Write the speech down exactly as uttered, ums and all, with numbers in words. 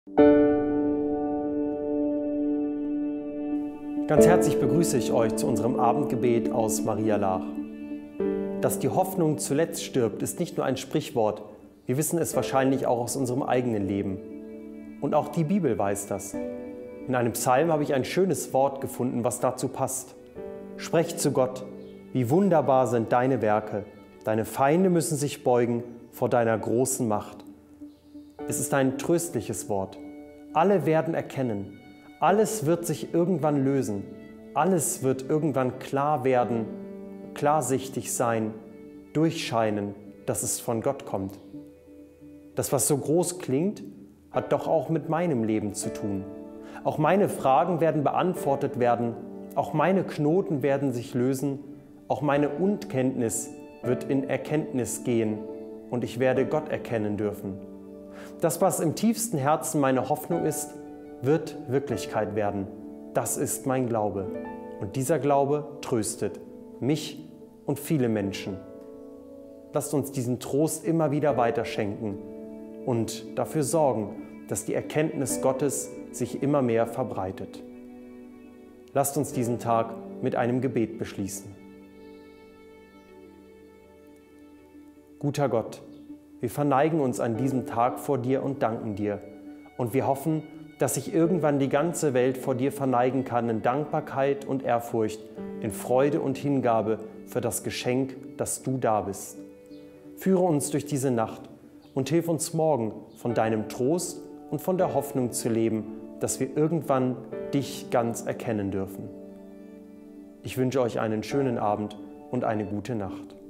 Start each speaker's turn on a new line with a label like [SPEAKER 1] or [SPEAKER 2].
[SPEAKER 1] Ganz herzlich begrüße ich euch zu unserem Abendgebet aus Maria Laach. Dass die Hoffnung zuletzt stirbt, ist nicht nur ein Sprichwort, wir wissen es wahrscheinlich auch aus unserem eigenen Leben. Und auch die Bibel weiß das. In einem Psalm habe ich ein schönes Wort gefunden, was dazu passt. Sprecht zu Gott, wie wunderbar sind deine Werke, deine Feinde müssen sich beugen vor deiner großen Macht. Es ist ein tröstliches Wort. Alle werden erkennen, alles wird sich irgendwann lösen, alles wird irgendwann klar werden, klarsichtig sein, durchscheinen, dass es von Gott kommt. Das, was so groß klingt, hat doch auch mit meinem Leben zu tun. Auch meine Fragen werden beantwortet werden, auch meine Knoten werden sich lösen, auch meine Unkenntnis wird in Erkenntnis gehen und ich werde Gott erkennen dürfen. Das, was im tiefsten Herzen meine Hoffnung ist, wird Wirklichkeit werden. Das ist mein Glaube. Und dieser Glaube tröstet mich und viele Menschen. Lasst uns diesen Trost immer wieder weiterschenken und dafür sorgen, dass die Erkenntnis Gottes sich immer mehr verbreitet. Lasst uns diesen Tag mit einem Gebet beschließen. Guter Gott, wir verneigen uns an diesem Tag vor dir und danken dir. Und wir hoffen, dass sich irgendwann die ganze Welt vor dir verneigen kann in Dankbarkeit und Ehrfurcht, in Freude und Hingabe für das Geschenk, dass du da bist. Führe uns durch diese Nacht und hilf uns morgen von deinem Trost und von der Hoffnung zu leben, dass wir irgendwann dich ganz erkennen dürfen. Ich wünsche euch einen schönen Abend und eine gute Nacht.